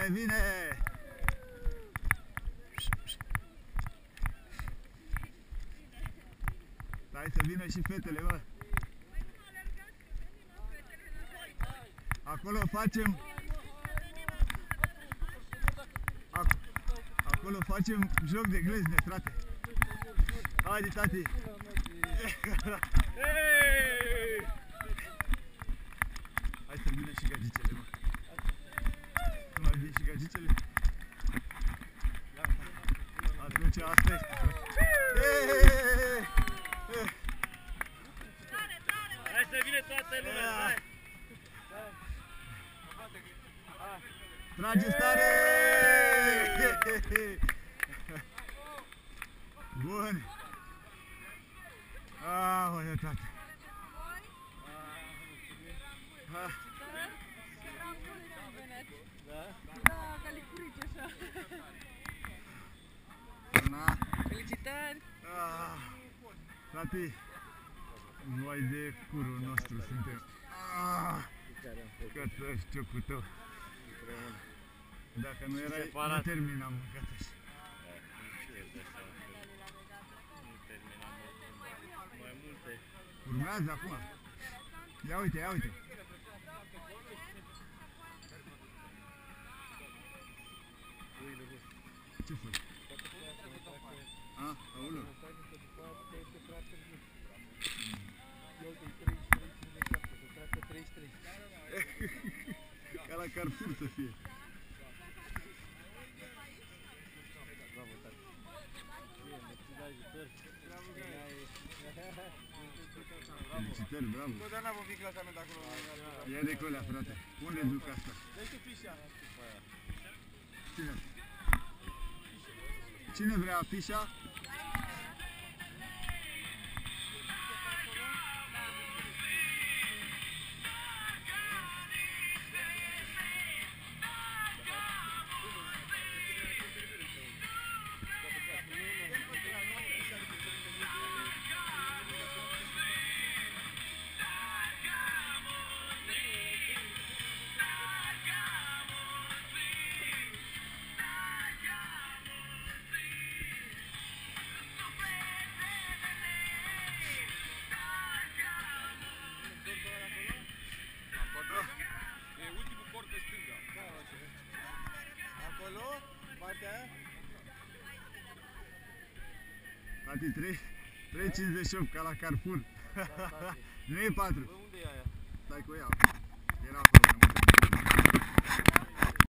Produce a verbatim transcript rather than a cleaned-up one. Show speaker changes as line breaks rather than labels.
Vine, vine! Hai să vină și fetele, bă! Acolo facem... Ac Acolo facem joc de glezne, frate! Haide, tati! Hai să vină și gagicele, mă! Nu mai vin și gagicele? Atunci asta este!
Hai să vină toată lumea, hai!
Trage stare! Bun! Aoleu, tată!
Da, ca licurici așa.
Na!
Felicitări!
Tati, vai de curul nostru suntem. Că să știu cu tău. Dacă nu erai, nu terminam mâncat așa. Urmează acum. Ia uite, ia uite. Ce faci? A, aulă. Ca la Carrefour să fie. Felicitări, bravo!
Totdeauna vom fi clasa mea de acolo.
Ia de colea, frate. Unde duc asta?
Dă-i tu fișa.
Cine? Cine vrea fișa? Tati, trei cincizeci și opt ca la Carrefour. Nu e patru.
Unde e aia?
Stai cu ea. Era acolo.